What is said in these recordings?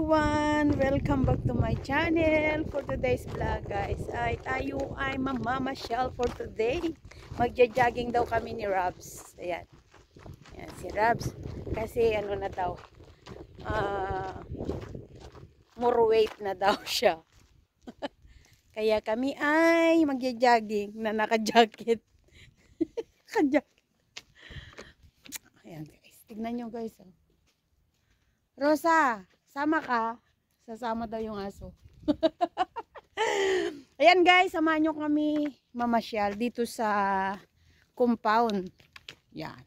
everyone! Welcome back to my channel. For today's vlog guys, tayo ay mamamasyal for today. Magja-jogging daw kami ni Rabs. Ayan. Ayan si Rabs. Kasi ano na daw, more weight na daw siya. Kaya kami ay magja-jogging na naka-jacket. Naka-jacket. Ayan guys. Tignan nyo guys. Oh. Rosa, sama ka? Sasama daw yung aso. Ayan guys, samahan nyo kami mamasyal dito sa compound. Yan.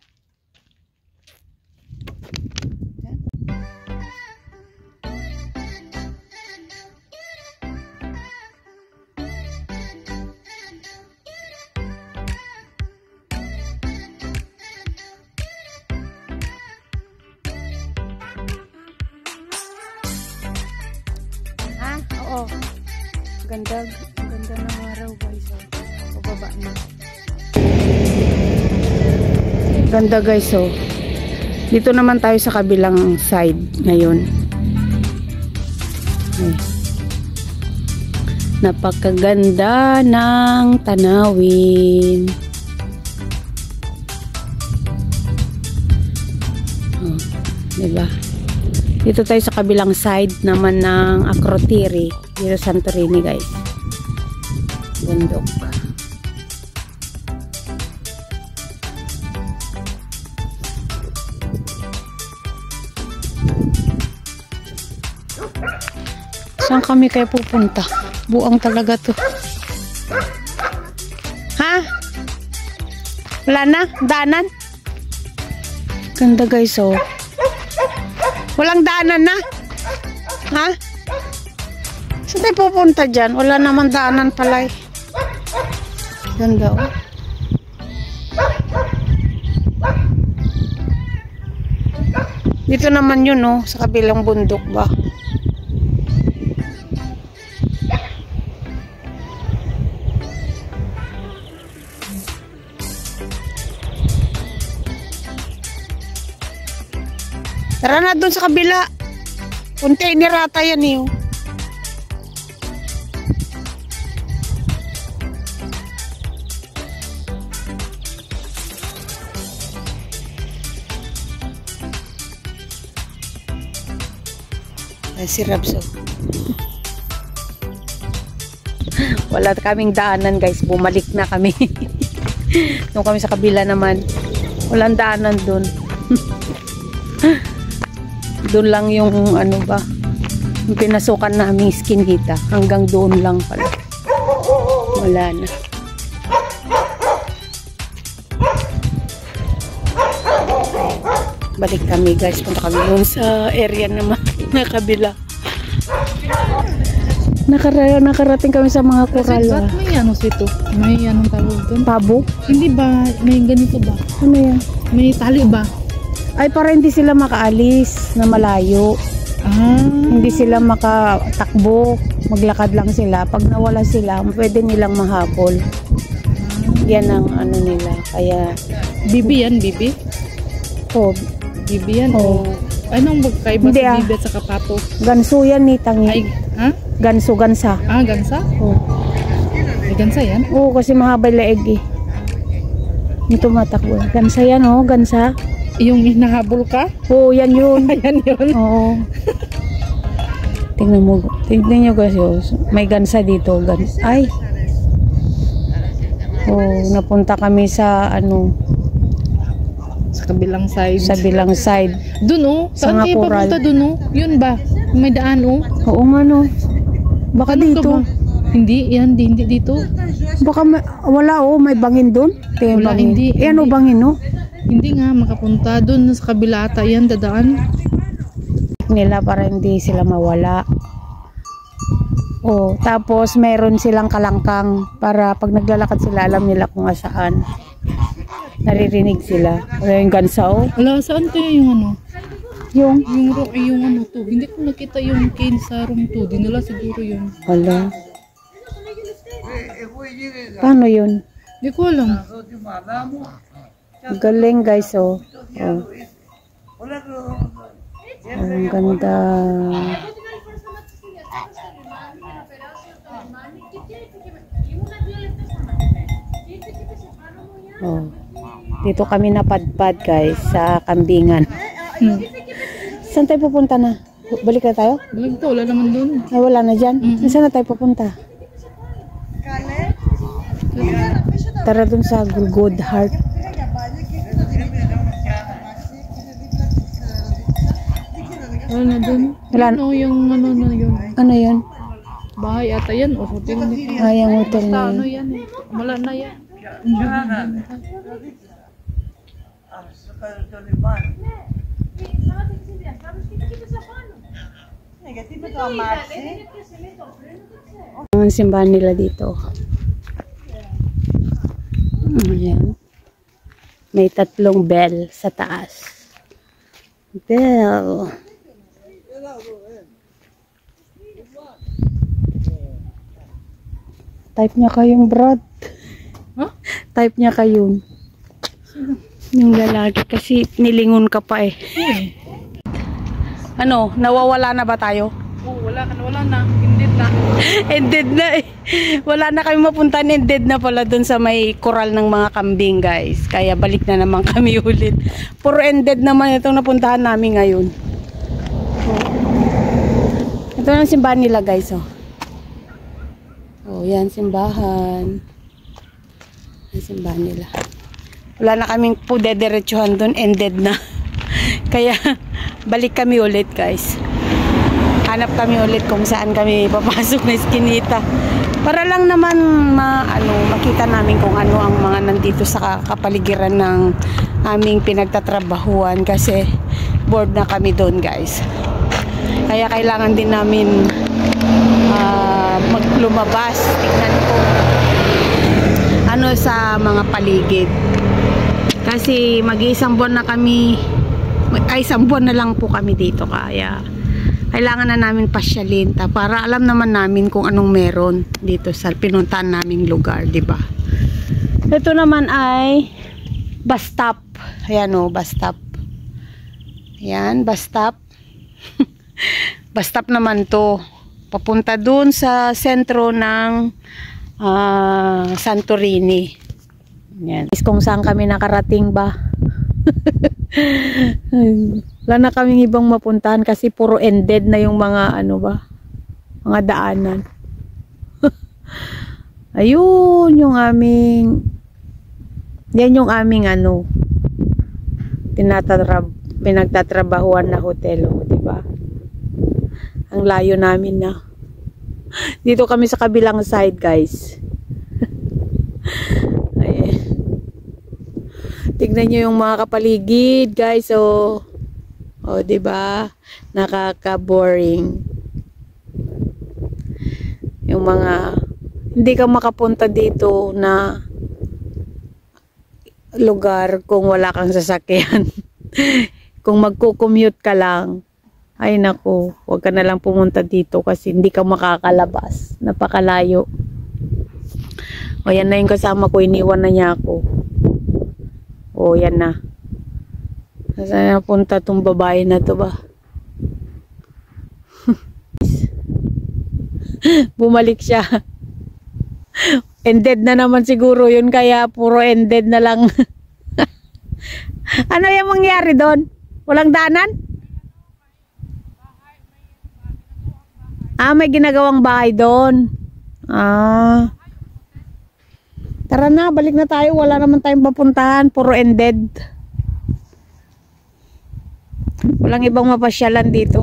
Oo. Ganda ng araw guys. Pababa na. Ganda guys oh. Dito naman tayo sa kabilang side ngayon. Napakaganda ng tanawin. Oh, diba? Dito tayo sa kabilang side naman ng Akrotiri. Dito Santorini guys. Bundok. Saan kami kayo pupunta? Buang talaga to. Ha? Wala na? Daanan? Ganda guys oh. Walang daanan na? Ha? Saan tayo pupunta dyan? Wala naman daanan pala eh. Ganda oh. Dito naman yun oh. Sa kabilang bundok ba? Tara na doon sa kabila. Container ata yan eh. Ay, si Rabso. Wala kaming daanan guys. Bumalik na kami. Doon kami sa kabila naman. Walang daanan doon. Doon lang yung ano ba, yung pinasukan namin Skinita. Hanggang doon lang pala. Wala na. Balik kami guys. Punta kami doon sa area naman na kabila. Nakarating kami sa mga korala. Ba't may ano ito? May anong tawag doon? Pabo? Hindi ba? May ganito ba? Ano yan? May tali ba? Ay, para hindi sila makaalis na malayo. Hindi sila makatakbo. Maglakad lang sila. Pag nawala sila, pwede nilang mahabol. Yan ang ano nila. Kaya, Bibi yan, bibi? oh, Bibi yan? Oh. Anong magkaiba Hindi, sa bibi at sa kapato? ganso yan ni Tangi. Ay, ha? Ganso, gansa. Ah, gansa? Oh. May gansa yan? Oo, kasi mahaba yung leeg eh. Ito matakbo. Gansa yan oh, gansa. Yung hinahabol ka? Oo, yan yun. Ayan yun. Oo. Tingnan nyo guys, oh. May gansa dito. Ay. Oh, napunta kami sa ano, Sa kabilang side. sa bilang side. Doon oh. Sa Saan nga kayo coral. papunta doon oh? Yun ba? May daan oh? Oo nga no. Baka Ano ka dito. ba? Hindi, yan. Hindi dito. Baka wala oh, may bangin doon. Tingnan Wala, bangin. hindi, Eh ano hindi. bangin no? Hindi nga makapunta. Doon sa kabila ata yan. Dadaan. Nila para hindi sila mawala. Oh, tapos meron silang kalangkang para pag naglalakad sila alam nila kung saan. Naririnig sila. Wala yung gansa oh. Wala, saan kaya yung ano? Yung Yung ano to. Hindi ko nakita yung cane sa room to. Dinala siguro yun. wala. Paano yun? Hindi ko alam. Galing guys oh. Oh. Ang ganda. Oh. Dito kami napadpad guys sa kambingan. Saan tayo pupunta na? Balik na tayo? Balik to, wala naman doon. Ay, wala na dyan? Saan na tayo pupunta? Tara dun sa Good Heart. Wala na doon. Wala. Ano yung ano na yun? Ano yun? Bahay ata yan o hotel nito. Ay, ang hotel Basta na ano yun. yan eh. Wala na yan. Ang simbahan nila dito. Ayan. May 3 bell sa taas. Bell. Type niya kayong Brad. Huh? Type niya kayong. Yung lalaki kasi nilingon ka pa eh. Ano, nawawala na ba tayo? Oh, wala na. Hindi na. Ended na eh. Wala na kami mapuntahan, ended na pala dun sa may koral ng mga kambing guys. Kaya balik na naman kami ulit. Puro ended naman itong napuntahan namin ngayon. Ito ang simbahan nila guys oh. Oh, yan simbahan. Ang simbahan nila. Wala na kaming pudediretsuhan dun, ended na. Kaya balik kami ulit guys. Hanap kami ulit kung saan kami papasok na eskinita. Para lang naman makita namin kung ano ang mga nandito sa kapaligiran ng aming pinagtatrabahuan kasi bored na kami doon guys. Kaya kailangan din namin lumabas. Tingnan ko ano sa mga paligid. Kasi mag-iisang buwan na kami, isang buwan na lang po kami dito kaya kailangan na namin pasyalin para alam naman namin kung anong meron dito sa pinuntahan naming lugar, di ba? Ito naman ay bus stop. Ayan o, bus stop. Ayan, bus stop. Bus stop naman to. Papunta dun sa sentro ng Santorini. Ayan. Kung saan kami nakarating ba? Wala na kaming ibang mapuntahan kasi puro ended na yung mga mga daanan. Ayun yung yan yung aming pinagtatrabahuan na hotel, di ba? Ang layo namin na. Dito kami sa kabilang side, guys. Ayan. Tignan nyo yung mga kapaligid, guys. Oh, di ba? Nakaka-boring. Yung mga hindi ka makapunta dito na lugar kung wala kang sasakyan. Kung magko-commute ka lang, ay naku, huwag ka na lang pumunta dito kasi hindi ka makakalabas. Napakalayo. O yan na yung kasama ko, iniwan na niya ako. O yan na. Saan napunta tong babae na to ba? Bumalik siya. Ended na naman siguro yun kaya puro ended na lang. Ano yung mangyari doon? Walang daanan? May ginagawang bahay doon. Tara na, balik na tayo. Wala naman tayong papuntahan. Puro ended. Walang ibang mapasyalan dito.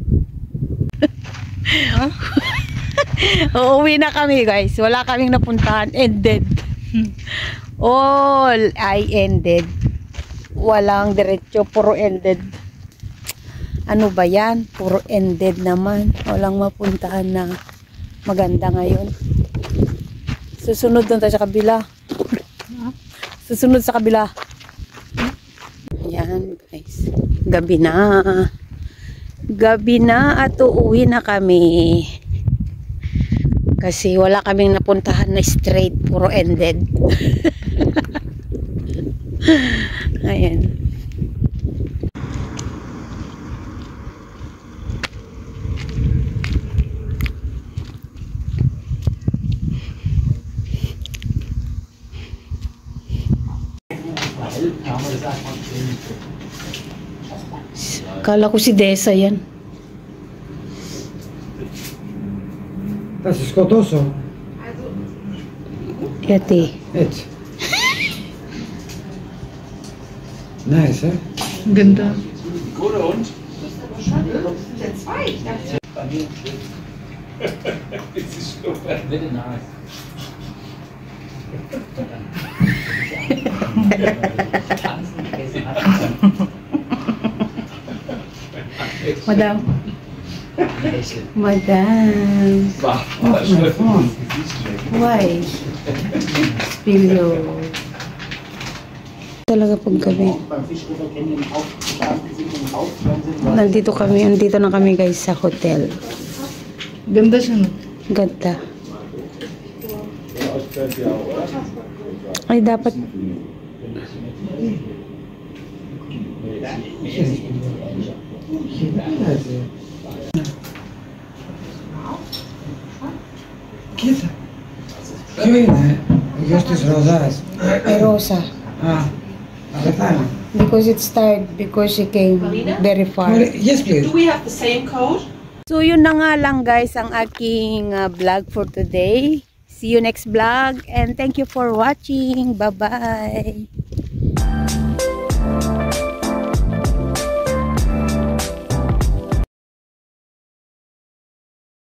Uuwi na kami guys. Wala kaming napuntahan. Ended. All ay ended. Walang diretso. Puro ended. Ano ba yan? Puro ended naman. Walang mapuntahan na maganda ngayon. Susunod doon tayo sa kabila. Susunod sa kabila. Ayan guys. Gabi na. Gabi na at uuwi na kami. Kasi wala kaming napuntahan na straight. Puro ended. Ayan. Kala ko si Desa yan. Das ist Scottoso. Ete. Et. Nice, eh? Ang ganda. Madam. Madam. Why? Spillo. Talaga pag gabi. Nandito na kami guys sa hotel. Ganda siya, no? Ganda. Ay, dapat Kita. Schön, eh? Justus Rosas. ay Rosa. Ah. Aretana. Because it's tired. Because she came very far. Yes, please. Do we have the same code? So yun na nga lang guys ang aking vlog for today. See you next vlog and thank you for watching. Bye-bye.